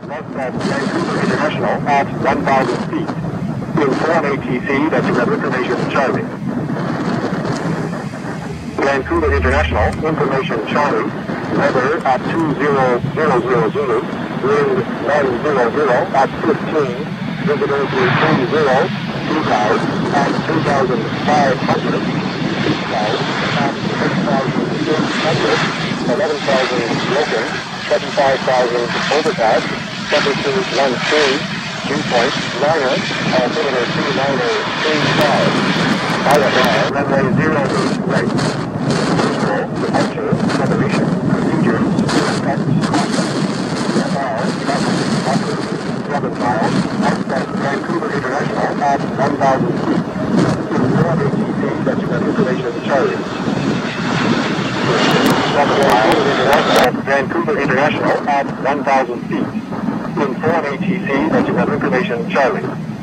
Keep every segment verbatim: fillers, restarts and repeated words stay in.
left at Vancouver International at one thousand feet. Inform A T C that you have information Charlie. Vancouver International, information Charlie. Weather at two zero zero zero Zulu. Wind one zero zero at fifteen. Visibility three zero. Two clouds at two thousand five hundred. Two clouds at six thousand eight hundred. eleven thousand local. twenty-five thousand overcast. Temperature one three. Dew point niner. Altimeter two niner three five. I F R runway zero eight right. Control, departure, separation, procedures, effect, F R, traffic, operator, seven miles, outside Vancouver International at one thousand feet. Inform A T C that you have information Charlie. seven miles, outside Vancouver International at one thousand feet. Inform A T C that you have information Charlie.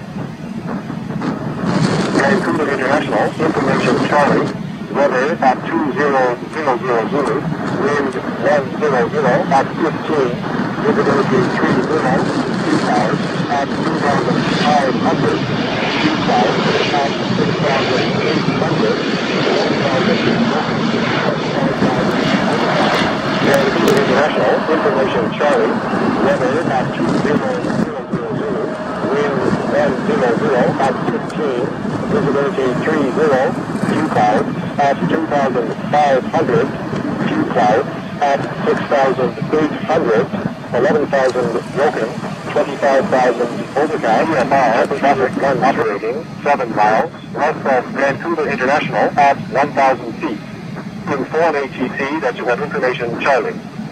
Vancouver International, information Charlie. Weather at two zero zero zero Zulu. Wind one zero zero at fifteen. Visibility three zero. Two clouds at two thousand five hundred. Two clouds at six thousand eight hundred. one thousand Vancouver International, information Charlie. Weather at two zero zero zero Zulu. Wind one zero zero at fifteen. Visibility three zero. Two clouds at two thousand five hundred. Two clouds at six thousand eight hundred. eleven thousand broken. twenty-five thousand overcast. F R traffic one operating seven miles west of Vancouver International at one thousand feet. Inform A T C that you have information Charlie.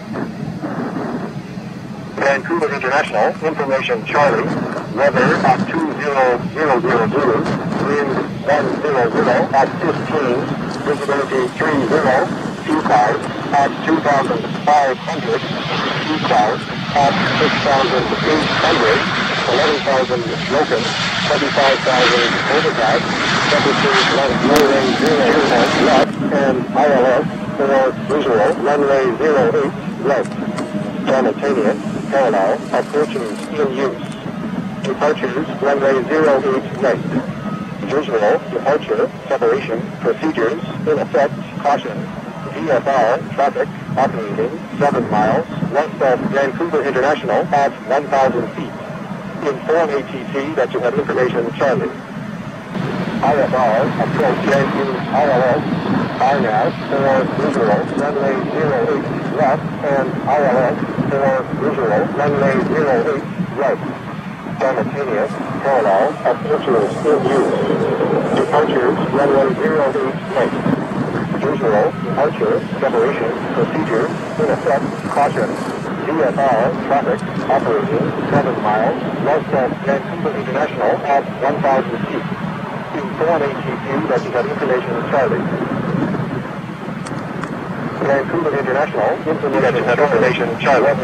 Vancouver International, information Charlie. Weather at two zero zero zero Zulu. Wind one zero zero at fifteen. Visibility three zero. Two clouds at two thousand five hundred. Two clouds at six thousand eight hundred. eleven thousand broken. twenty-five thousand overcast. Temperature runway zero eight left and I L S for visual runway zero eight left. Simultaneous, parallel, approaches in use. Departures runway zero eight left. Visual, departure, separation, procedures, in effect, caution. V F R, traffic, operating seven miles west of Vancouver International at one thousand feet. Inform A T C that you have information Charlie. I F R, approach Vancouver I L S, R N A V for visual, runway zero eight left, and I L S for visual, runway zero eight right. Simultaneous, parallel, approaches in use. Departures, runway zero eight right. Visual, departure, separation, procedure, in effect, caution. V F R, traffic, operating seven miles west of Vancouver International at one thousand feet. Inform A T C that you have information Charlie. Vancouver International, information that you have information Charlie.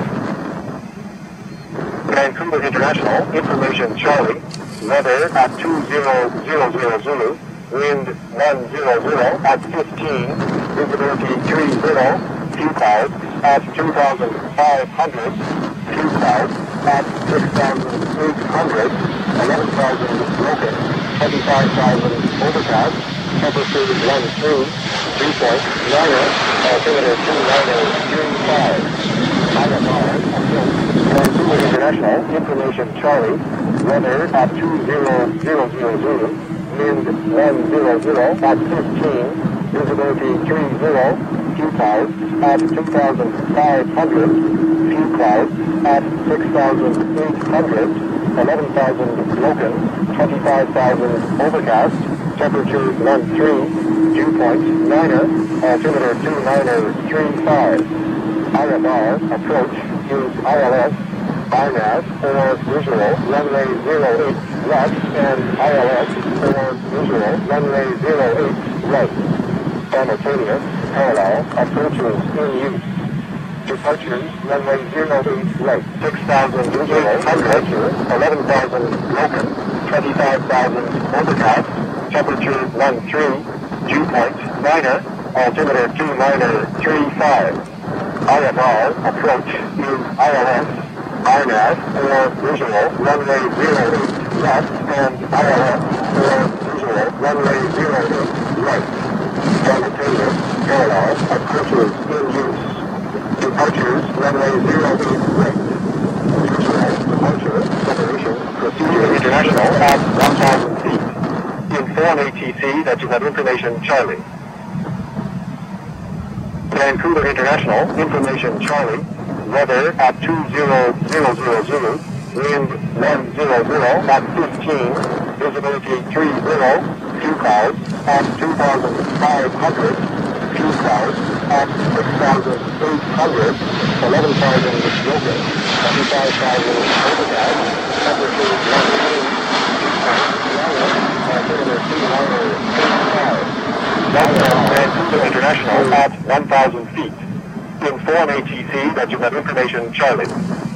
Vancouver International, information Charlie. Weather at two zero zero zero Zulu. Wind one zero zero at fifteen. Visibility three zero. Two clouds at two thousand five hundred. Two clouds at six thousand eight hundred. eleven thousand broken. twenty-five thousand overcast. Temperature one three. Dew point niner. Altimeter two niner three five. I F R, Vancouver International, information Charlie. Weather at two zero zero zero Zulu. Wind one zero zero at fifteen. Visibility three zero. Few clouds at two thousand five hundred. Few clouds at six thousand eight hundred. eleven thousand broken. twenty-five thousand overcast. Temperature one three. Dew point niner. Altimeter two niner three five. I F R, approach, use I L S, R N A V for visual, runway zero eight left, and I L S for visual, runway zero eight right. Simultaneous, parallel, approaches in use. Departures, runway zero eight right. six thousand visual, temperature, eleven thousand broken, twenty-five thousand overcast, temperature one three, dew point niner, altimeter two niner three five. I F R, approach, use I L S, R N A V for visual, runway zero eight left, and I L S for visual, runway zero eight right. Simultaneous, parallel, approaches in use. Departures, runway zero eight right. Visual, departure, separation, procedure international at one thousand feet. Inform A T C that you have information Charlie. Vancouver International, information Charlie. Weather at two zero zero zero zero, wind one zero zero at fifteen, visibility three zero, few clouds at two thousand five hundred, few clouds at six thousand eight hundred, eleven thousand broken, twenty-five thousand overcast, temperature one degree, altimeter two niner eighty-five. Vancouver International at one thousand feet. Inform A T C that you have information Charlie.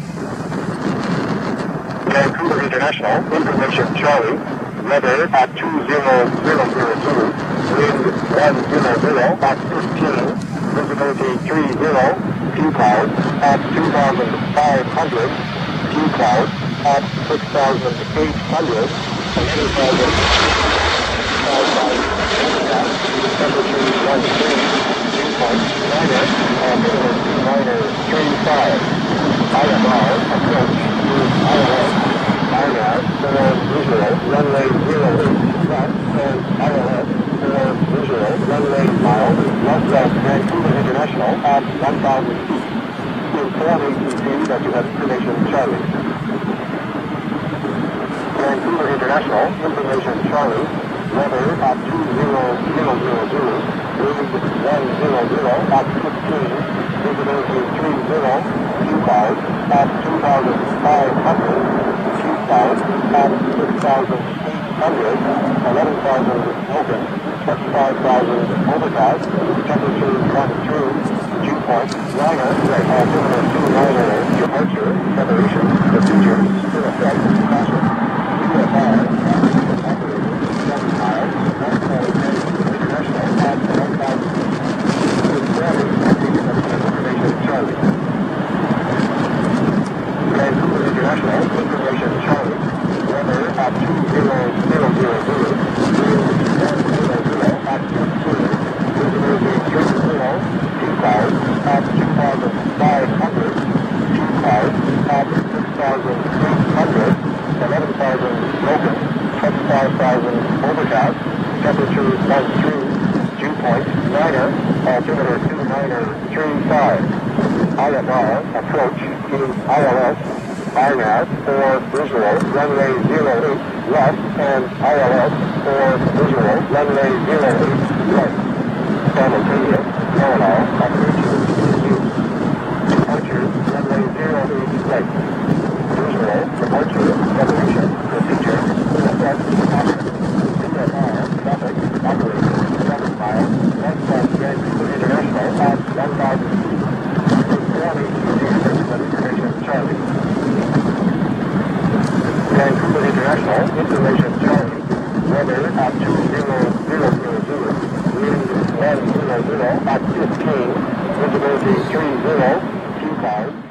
Vancouver International, information Charlie. Weather at two zero zero zero zero, wind one zero zero at fifteen, visibility three zero, few clouds at two thousand five hundred, few clouds at six thousand eight hundred, eleven thousand five hundred, temperature one degree. Niner, altimeter two niner three five. I M R, approach, use I L S, R N A V for visual, runway zero eight left, and I L S for visual, runway mild, left of Vancouver International at one thousand feet. Inform A T C that you have information Charlie. Vancouver International, information Charlie. Weather at two zero zero zero zero, wind one zero zero at fifteen, visibility three zero, few clouds at two thousand five hundred, few clouds at six thousand eight hundred, eleven thousand open, twenty-five thousand overcast, temperature one two, dew point, liner, altimeter two niner, departure, separation, procedures, in effect, caution, U F R, Vancouver International, information Charlie. Weather at two zero zero zero zero, wind one zero zero at fifteen, visibility three zero, few clouds at two thousand five hundred, few clouds at six thousand eight hundred, eleven thousand broken, twenty-five thousand overcast, temperature one three, dew point niner, altimeter two niner three five. I M R, approach, use I L S, R N A V for visual, runway zero eight left, and I L S for visual, runway zero eight right. Simultaneous, parallel, approaches in use. Departures, runway zero eight right. Visual, departure, separation, procedure, in effect, action. U F R, traffic, operating, seven miles, west of Vancouver International at one thousand feet. Charlie. Vancouver International, information Charlie. Weather at two zero zero zero zero, wind one zero zero at fifteen, visibility three zero, few clouds.